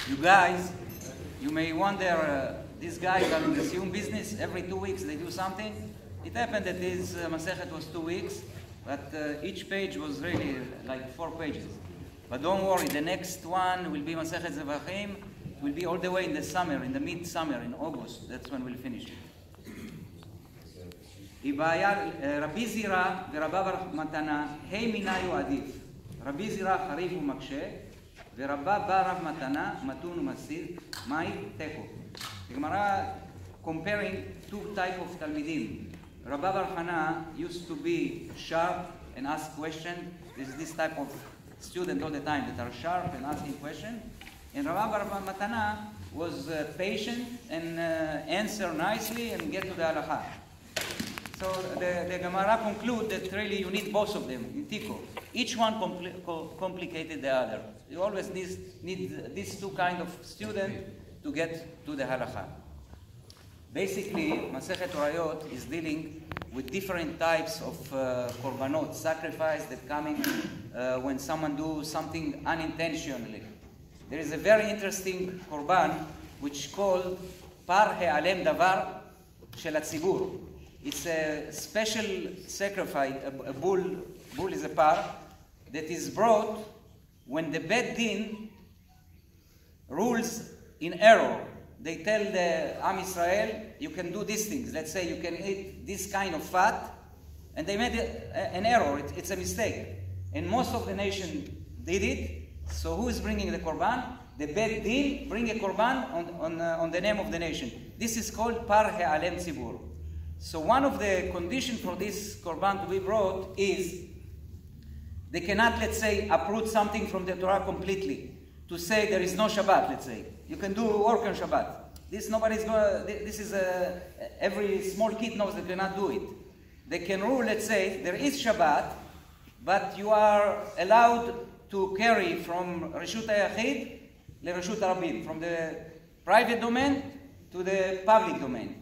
You guys, you may wonder, these guys are in the Siyum business. Every 2 weeks they do something. It happened that this masechet was 2 weeks, but each page was really like 4 pages. But don't worry, the next one will be Masechet Zevachim. It will be all the way in the summer, in the mid-summer, in August. That's when we'll finish it. רבי זירא ורבא בר מתנה, ה' מיני הוא עדיף. רבי זירא חריף ומקשה, ורבא בר רב מתנה, מתון ומסיר, מהי תיקו. הגמרא comparing 2 types of תלמידים. רבא בר חנא used to be sharp and ask questions. There's this type of student all the time that are sharp and asking questions. And Rabbi Bar Matana was patient and answer nicely and get to the halakha. So the Gemara conclude that really you need both of them in Tiko. Each one complicated the other. You always need these 2 kind of student to get to the halakha. Basically, Masechet Horayot is dealing with different types of korbanot, sacrifice that come in when someone do something unintentionally. There is a very interesting korban which called par he'alem davar shel hatzibur. It's a special sacrifice, a bull is a par, that is brought when the Beit Din rules in error. They tell the Am Israel, you can do these things. Let's say you can eat this kind of fat, and they made an error. It's a mistake. And most of the nation did it. So who is bringing the korban? The Beit Din bring a korban on the name of the nation. This is called par he'alem tzibur. So one of the conditions for this korban to be brought is they cannot, let's say, uproot something from the Torah completely. To say there is no Shabbat, let's say. You can do work on Shabbat. This nobody's going. This is every small kid knows they cannot do it. They can rule, let's say, there is Shabbat, but you are allowed to carry from Reshut HaYachid le Reshut HaRabim, from the private domain to the public domain.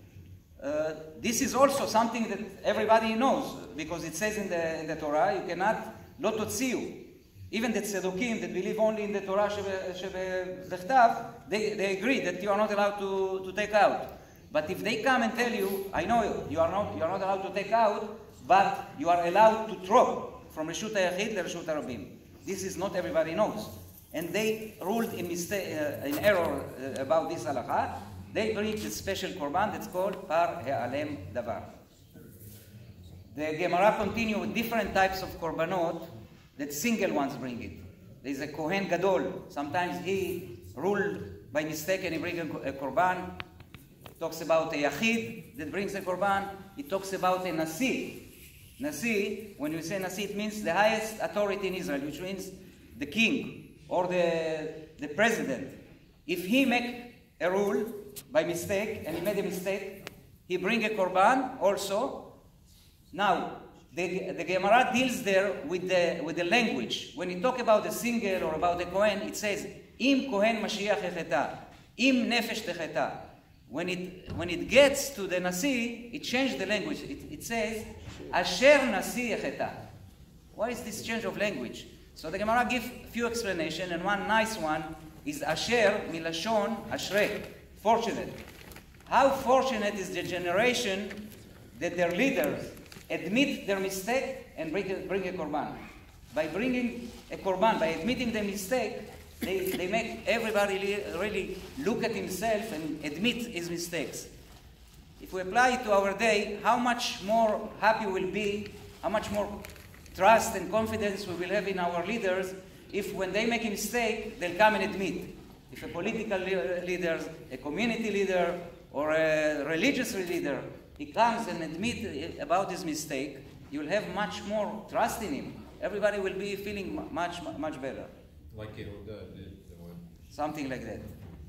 This is also something that everybody knows, because it says in the Torah, you cannot lo totziu. Even the Tzedokim that believe only in the Torah shebechtav, they agree that you are not allowed to take out. But if they come and tell you, I know you are not allowed to take out, but you are allowed to drop from Reshut HaYachid to Reshut HaRabim. This is not everybody knows. And they ruled in error about this halakha. They bring a special korban that's called par he'alem davar. The Gemara continue with different types of korbanot that single ones bring it. There is a Kohen Gadol. Sometimes he ruled by mistake and he brings a korban. Talks about a Yachid that brings a korban. He talks about a Nasi. Nasi, when you say Nasi, it means the highest authority in Israel, which means the king or the president. If he make a rule by mistake, and he made a mistake, he bring a korban also. Now, the Gemara deals there with the language. When you talk about a single or about a Kohen, it says, Im Kohen Mashiach echeta, Im Nefesh techeta. When it gets to the Nasi, it changed the language. It says, Asher Nasi echeta. What is this change of language? So the Gemara gives a few explanations, and one nice one is Asher milashon Ashrei, fortunate. How fortunate is the generation that their leaders admit their mistake and bring a korban. By bringing a korban, by admitting the mistake, they make everybody really look at himself and admit his mistakes. If we apply it to our day, how much more happy we'll be, how much more trust and confidence we will have in our leaders if when they make a mistake, they'll come and admit. If a political leader, a community leader, or a religious leader, he comes and admits about his mistake, you'll have much more trust in him. Everybody will be feeling much better. Like Yehuda did. Something like that.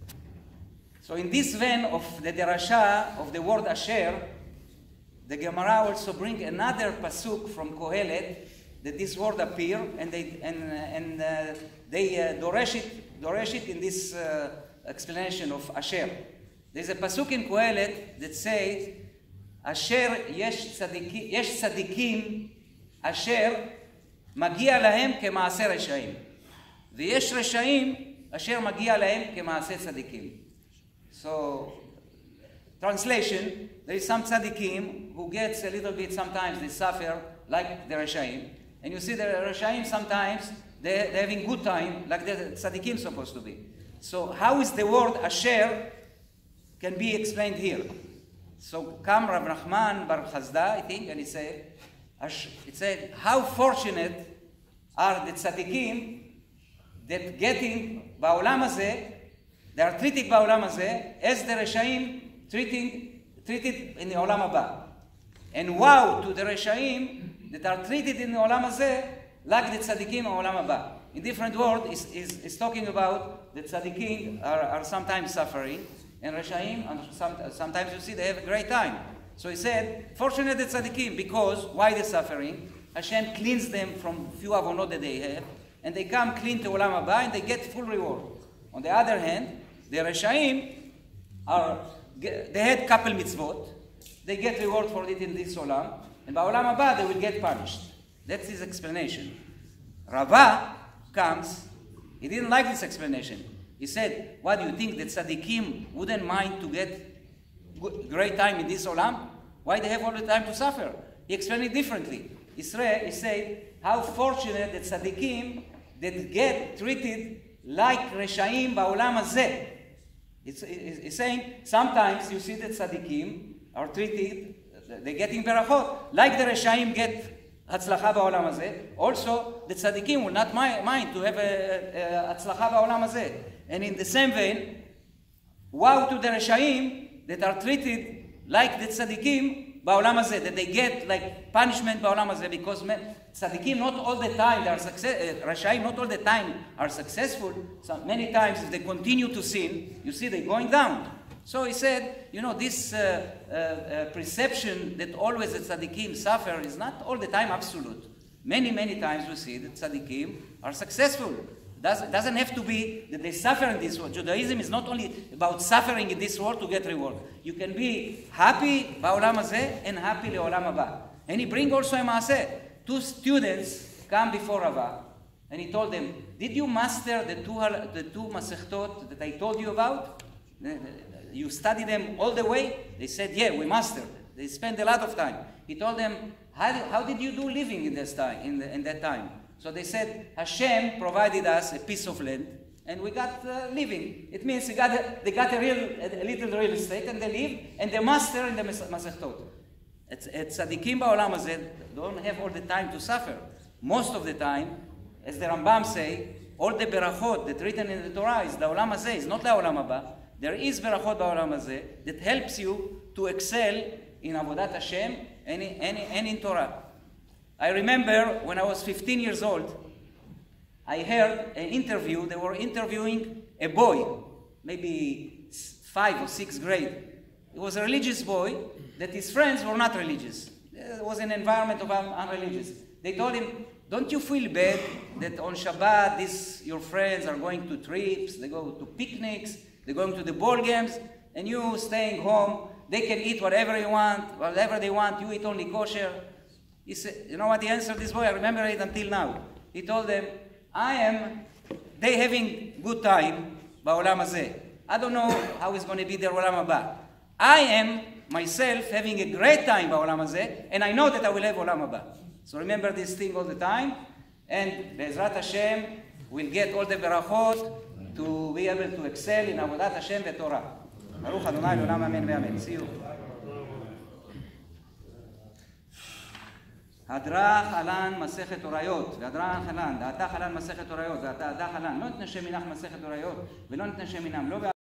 So in this vein of the derasha of the word Asher, the Gemara also bring another pasuk from Kohelet that this word appear, and they doresh it in this explanation of Asher. There's a pasuk in Kohelet that says, Asher yesh tzadikim asher magia lahem kemaaser reshaim, ויש רשעים אשר מגיע להם כמעשה צדיקים. So, translation, there is some tzaddikim who gets a little bit, sometimes they suffer like the Reshaim. And you see the Reshaim sometimes, they're having good time like the tzaddikim supposed to be. So how is the word asher can be explained here? So come Rav Nachman Bar Chazda, I think, and he said, how fortunate are the tzaddikim that getting ba'olam hazeh, they are treated ba'olam hazeh as the Reshaim treated in the olam haba. And wow to the Reshaim that are treated in the olam hazeh like the tzaddikim in olam haba. In different words, is talking about the tzaddikim are sometimes suffering, and Reshaim, and sometimes you see they have a great time. So he said, fortunate the tzaddikim, because why they're suffering? Hashem cleans them from few avonot that they have, and they come clean to olam haba, and they get full reward. On the other hand, the Reshaim they had couple mitzvot, they get reward for it in this olam, and by olam haba they will get punished. That's his explanation. Rava comes, he didn't like this explanation. He said, what do you think, that tzaddikim wouldn't mind to get great time in this olam? Why they have all the time to suffer? He explained it differently. He said, how fortunate that tzaddikim that get treated like Reshaim ba'olam hazeh. He's saying, sometimes you see that tzaddikim are treated, they're getting berachot, like the Reshaim get הצלחה בעולם הזה. Also, the tzaddikim will not mind to have הצלחה בעולם הזה. And in the same vein, wow to the Reshaim that are treated like the tzaddikim בעולם הזה, that they get like punishment בעולם הזה, because tzaddikim not all the time they are Reshaim not all the time are successful. So many times if they continue to sin, you see they're going down. So he said, you know, this perception that always the tzaddikim suffer is not all the time absolute. Many, many times we see that tzaddikim are successful. Doesn't have to be that they suffer in this world. Judaism is not only about suffering in this world to get reward. You can be happy ba'olam hazeh and happy le'olam haba. And he bring also a maaseh. Two students come before Rava, and he told them, did you master the two masechtot that I told you about? You study them all the way? They said, yeah, we mastered. They spent a lot of time. He told them, how did you do living in this time, in that time? So they said, Hashem provided us a piece of land, and we got living. It means they got a little real estate, and they live, and they master in the masechtot. Tzaddikim ba'olam hazeh don't have all the time to suffer. Most of the time, as the Rambam say, all the berachot that written in the Torah is the olam hazeh, is not the olam haba. There is berachot ba'olam hazeh that helps you to excel in avodat Hashem and in Torah. I remember when I was 15 years old, I heard an interview. They were interviewing a boy, maybe 5 or 6 grade. It was a religious boy that his friends were not religious. It was an environment of unreligious. They told him, don't you feel bad that on Shabbat your friends are going to trips, they go to picnics, they're going to the ball games, and you staying home, they can eat whatever they want, you eat only kosher. He said, you know what he answered this boy? I remember it until now. He told them, they having good time, ba'olam hazeh. I don't know how it's going to be their olam haba. I am myself having a great time ba'olam hazeh, and I know that I will have olam haba. So remember this thing all the time, and Be'ezrat Hashem will get all the berachot to be able to excel in avodat Hashem v'Torah. Baruch Adonai l'olam amen ve'amen. Siyum. הדרך חלן מסכת הוריות, והדרך חלן, דעתה חלן מסכת הוריות, דעתה חלן, לא נתנשם מנח מסכת הוריות, ולא נתנשם מנם, לא